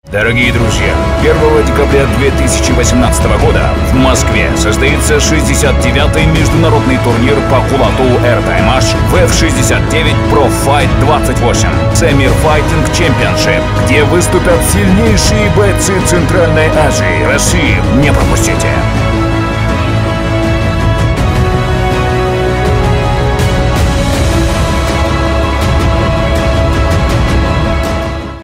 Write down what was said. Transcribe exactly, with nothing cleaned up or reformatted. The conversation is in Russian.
Дорогие друзья, первого декабря две тысячи восемнадцатого года в Москве состоится шестьдесят девятый международный турнир по кулату Airtime Аш ви эф шестьдесят девять Pro Fight двадцать восемь Semir Fighting Championship, где выступят сильнейшие бойцы Центральной Азии и России. Не пропустите!